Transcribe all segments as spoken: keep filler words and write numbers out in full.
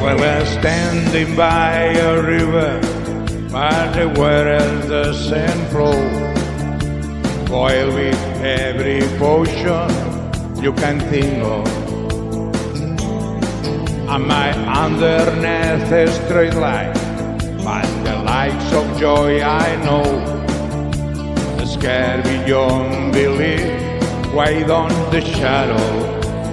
Well, I'm standing by a river, by the waters the sand flow, boil with every potion you can think of. Am I underneath a straight line? But the lights of joy I know, the scared beyond belief, wait on the shadow.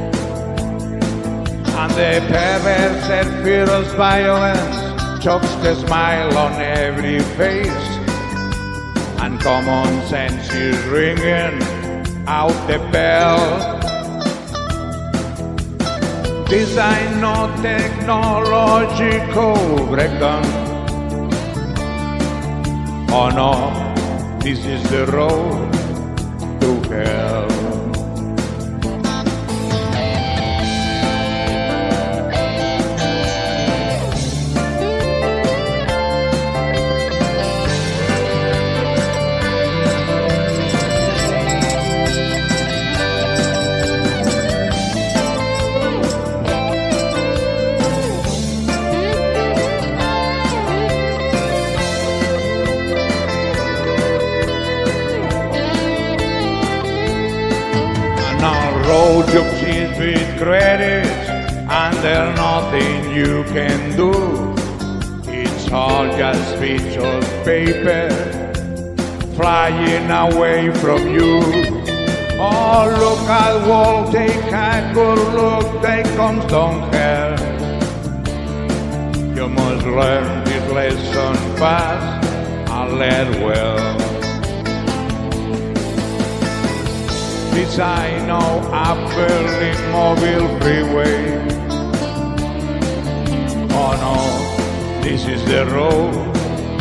And the perverse and fierce violence chokes the smile on every face, and common sense is ringing out the bell. This ain't no technological breakdown. Oh no, this is the road to hell. Road you cheat with credit, and there's nothing you can do. It's all just bits of paper flying away from you. Oh, look at wall, take a good look, they come down hell. You must learn this lesson fast and learn well. This I know Apple Mobile Freeway. Oh no, this is the road.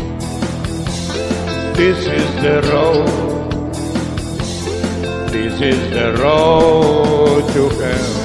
This is the road. This is the road to hell.